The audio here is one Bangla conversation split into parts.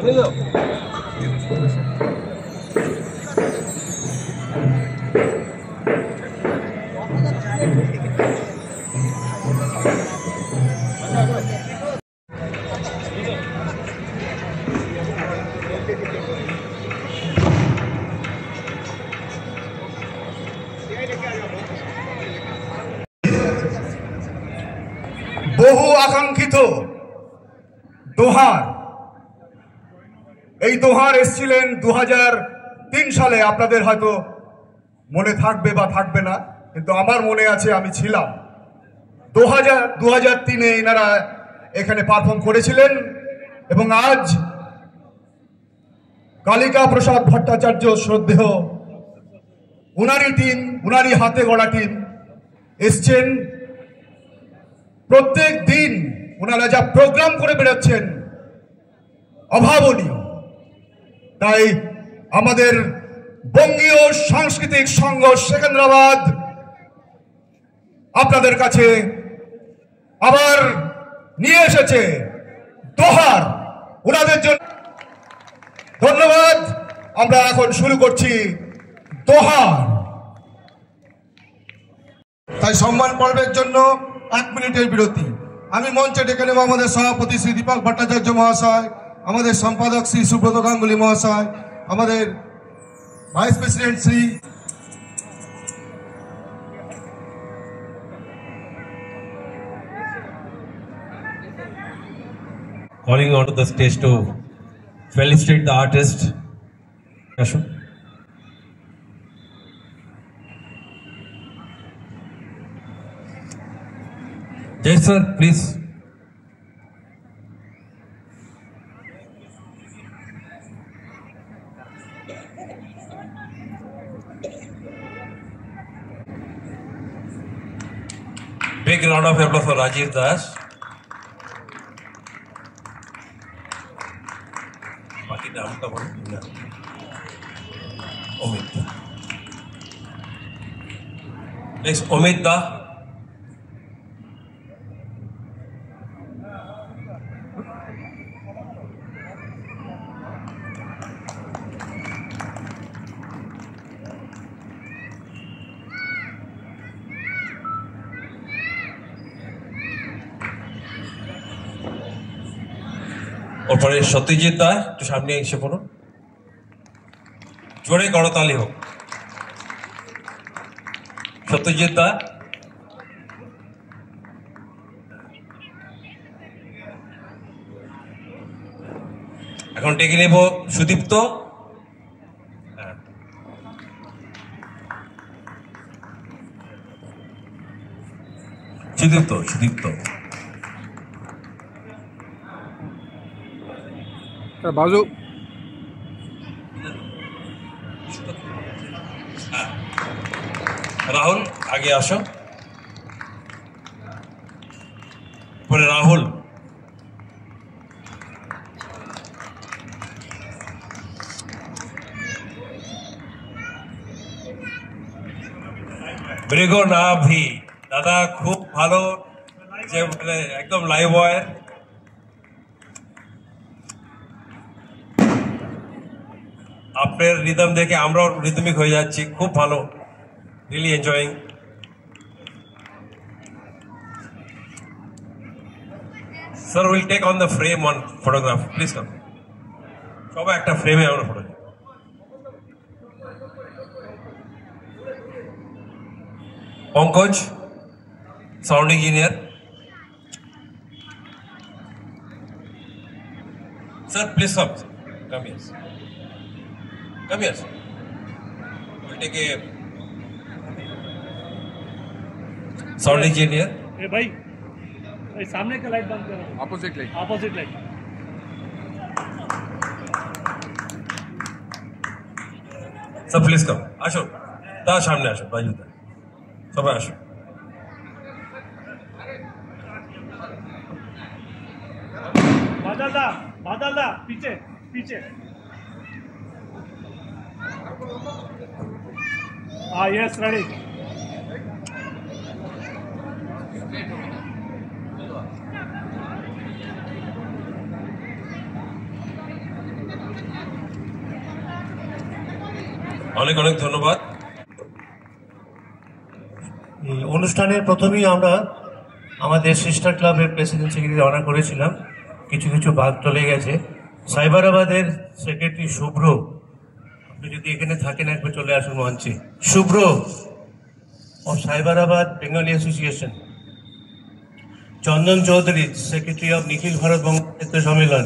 বহু আকাঙ্ক্ষিত দোহার, এই দোহার এসেছিলেন 2003 সালে। আপনাদের হয়তো মনে থাকবে বা থাকবে না, কিন্তু আমার মনে আছে, আমি ছিলাম। 2003-এ এনারা এখানে পারফর্ম করেছিলেন এবং আজ কালিকা প্রসাদ ভট্টাচার্য শ্রদ্ধেয় উনারই টিম, উনারই হাতে গড়া টিম এসছেন। প্রত্যেক দিন ওনারা যা প্রোগ্রাম করে বেরোচ্ছেন অভাবনীয়। তাই আমাদের বঙ্গীয় সাংস্কৃতিক সংঘ সেকেন্দ্রাবাদ আপনাদের কাছে আবার নিয়ে এসেছে দোহার, ওনাদের জন্য ধন্যবাদ। আমরা এখন শুরু করছি দোহার। তাই সম্মান পর্বের জন্য 1 মিনিটের বিরতি। আমি মঞ্চে ডেকে নেব আমাদের সভাপতি শ্রী দীপক ভট্টাচার্য মহাশয়, আমাদের সম্পাদক শ্রী সুব্রত গাঙ্গুলি মহাশয়, আমাদের vice president Shri calling onto the stage to felicitate the artist. Ashu. Yes, sir, please. Big round of applause for Rajiv Das. Omid. Next, Omid Da. और परे सत्यजित दा একটু সামনে এসে পড়ুন, জোরে করতালি হোক। সত্যজিৎ দা, এখন ডেকে নেব সুদীপ্ত। সুদীপ্ত সুদীপ্ত बाजू राहुल आगे आसो। परे राहुल, मृग नाभि दादा खूब भालो যে মানে একদম লাইভ ওয়্যার। আপনার রিদম দেখে আমরাও রিদমিক হয়ে যাচ্ছি, খুব ভালো, really enjoying. Sir will take on the frame one photograph, please come. সবাই একটা ফ্রেমে আমরা photo. Pankaj, sound engineer. Sir please come, come here. Come here. We'll take a sound engineer. ए भाई सामने का लाइट बंद करो, opposite light Sir, please come. আসো, তার সামনে আসো, বাজুতে সবাই আসো। बादल दा पीछे पीछे। हाँ यस रेडी। অনেক অনেক ধন্যবাদ। এই অনুষ্ঠানের প্রথমেই আমরা আমাদের সিস্টার ক্লাবের প্রেসিডেন্ট সেক্রেটারি অনার করেছিলাম, কিছু কিছু ভাগ চলে গেছে। সাইবারাবাদের সেক্রেটারি শুভ্র, আপনি যদি এখানে থাকেন একবার চলে আসুন মঞ্চে। Shubhra of Cyberabad Bengali Association, Chandan Chowdhury secretary of Nikhil Bharat Banga Sahitya Sammelan,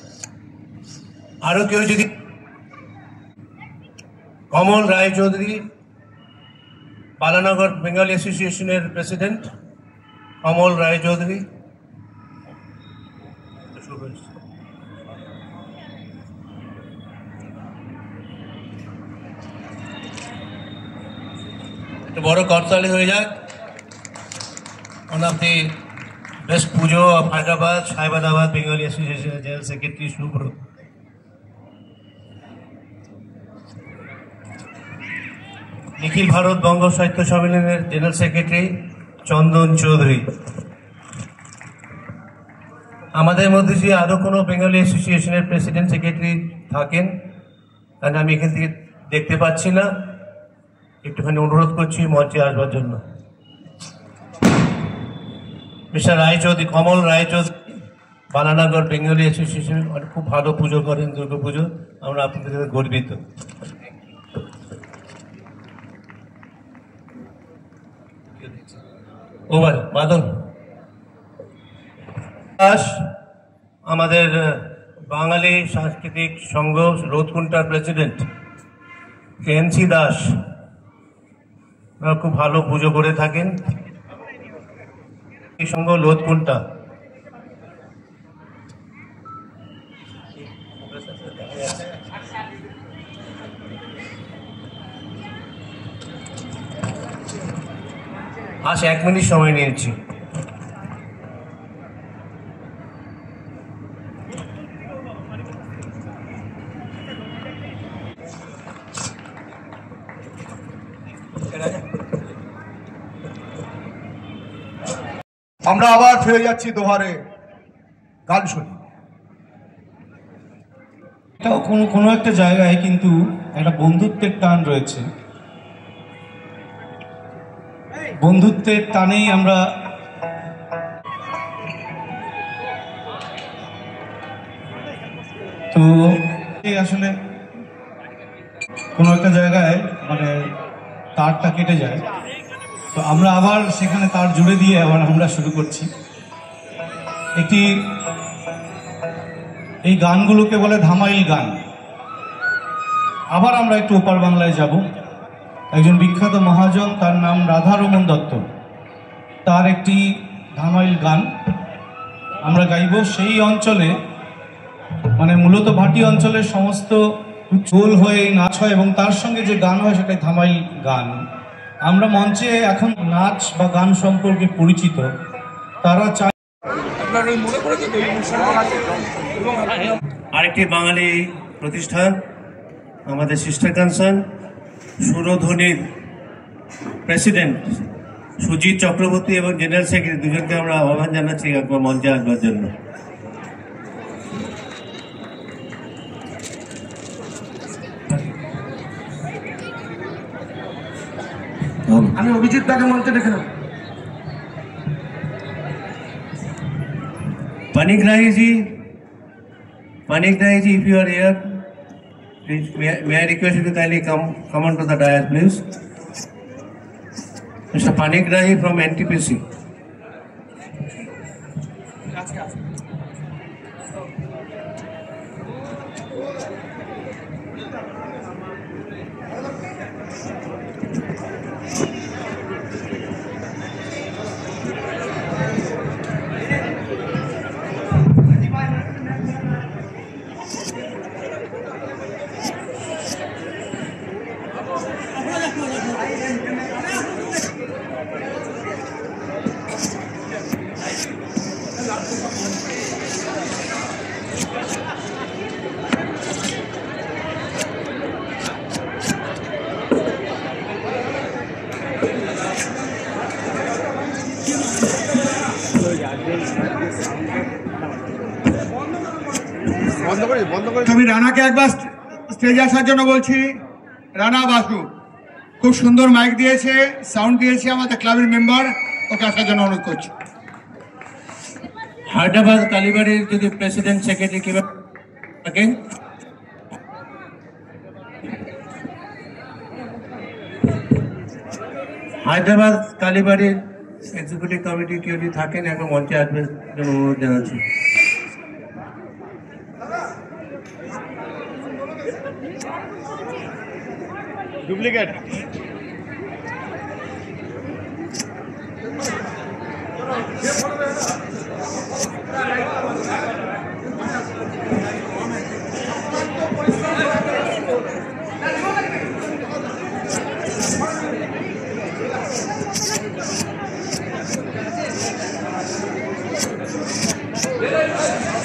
আরো কেউ যদি, কমল রায় চৌধুরী বালানগর বেঙ্গলি অ্যাসোসিয়েশনের প্রেসিডেন্ট, কমল রায় চৌধুরী। একটা বড় করতালি হয়ে যাক। One of the best puja of Hyderabad, Cyberabad Bengali অ্যাসোসিয়েশনের জেনারেল সেক্রেটারি শুভ্র। নিখিল ভারত বঙ্গ সাহিত্য সম্মেলনের জেনারেল সেক্রেটারি চন্দন চৌধুরী। আমাদের মধ্যে যে আরো কোনো বেঙ্গলি অ্যাসোসিয়েশনের প্রেসিডেন্ট সেক্রেটারি থাকেন, কারণ আমি এখান থেকে দেখতে পাচ্ছি না, একটুখানি অনুরোধ করছি মঞ্চে আসবার জন্য। Mister Roychowdhury, Kamal Roychowdhury, Balanagar Bengali association, খুব ভালো পুজো করেন, দুর্গা পুজো, আমরা আপনাদের কাছে গর্বিত। ওভার বাদল দাস, আমাদের বাঙালি সাংস্কৃতিক সংঘ রোধকুন্টার প্রেসিডেন্ট এনসি দাস, খুব ভালো পুজো করে থাকেন। এই সংঘ লোধকুন্টা। আজ 1 মিনিট সময় নিয়েছি। আমরা আবার ফিরে যাচ্ছি দোহারে, গান শুনি। এটাও কোনো একটা জায়গায় কিন্তু একটা বন্ধুত্বের টান রয়েছে। বন্ধুত্বের টানেই আমরা তো আসলে কোনো একটা জায়গায় মানে তারটা কেটে যায়, তো আমরা আবার সেখানে তার জুড়ে দিয়ে আবার আমরা শুরু করছি। এই গানগুলোকে বলে ধামাইল গান। আবার আমরা একটু ওপার বাংলায় যাব। একজন বিখ্যাত মহাজন, তার নাম রাধারমন দত্ত, তার একটি ধামাইল গান আমরা গাইব। সেই অঞ্চলে মানে মূলত ভাটি অঞ্চলের সমস্ত চোল হয়ে নাচ হয় এবং তার সঙ্গে যে গান হয় সেটাই ধামাইল গান। আমরা মঞ্চে এখন নাচ বা গান সম্পর্কে পরিচিত, তারা চায়। আরেকটি বাঙালি প্রতিষ্ঠান, আমাদের সিস্টার কনসার্ন সুরধ্বনির প্রেসিডেন্ট সুজিত চক্রবর্তী এবং জেনারেল সেক্রেটারি, দুজনকে আমরা আহ্বান জানাচ্ছি একবার মঞ্চে আসবার জন্য। আমি অভিজিৎ দাকে মঞ্চে দেখে নেব। Panigrahi ji, if you are here, please, may I request you to kindly come onto the dais, please. Mr. Panigrahi from NTPC. আমি রানাকে একবার স্টেজে আসার জন্য বলছি। রানা বাসু খুব সুন্দর মাইক দিয়েছে, সাউন্ড দিয়েছে, আমাদের ক্লাবের মেম্বার, ওকে আসার জন্য অনুরোধ করছি। হায়দ্রাবাদ কালীবাড়ির যদি প্রেসিডেন্ট সেক্রেটারি কিভাবে থাকেন, হায়দ্রাবাদ কালীবাড়ির এক্সিকিউটিভ কমিটি কেউ যদি থাকেন এখন মঞ্চে আসবেন অনুরোধ জানাচ্ছি। Duplicate Gracias.